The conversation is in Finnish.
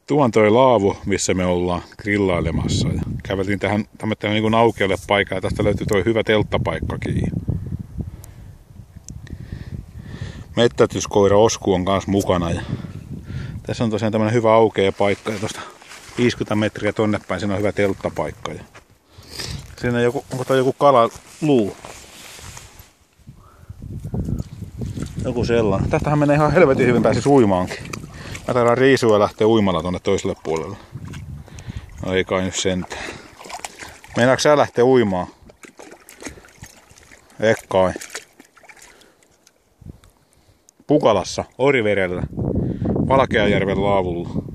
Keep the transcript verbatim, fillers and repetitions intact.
Tuon toi laavu, missä me ollaan grillailemassa. Ja käveltiin tähän tämmöinen niin kuin aukealle paikkaan ja tästä löytyy toi hyvä telttapaikkakin. Mettätyskoira Osku on kanssa mukana. Ja tässä on tosiaan tämmöinen hyvä aukea paikka ja tuosta viisikymmentä metriä tonne päin siinä on hyvä telttapaikka. Ja siinä on joku, onko toi joku kalaluu? Joku sellainen. Tästähän menee ihan helvetin hyvin pääsis uimaankin. Mä taidan riisua ja lähteä uimalla tonne toiselle puolelle. No ei kai nyt sentään. Meinaatko sä lähteä uimaan? Et kai. Pukalassa, Orivedellä, Valkeajärven laavulla.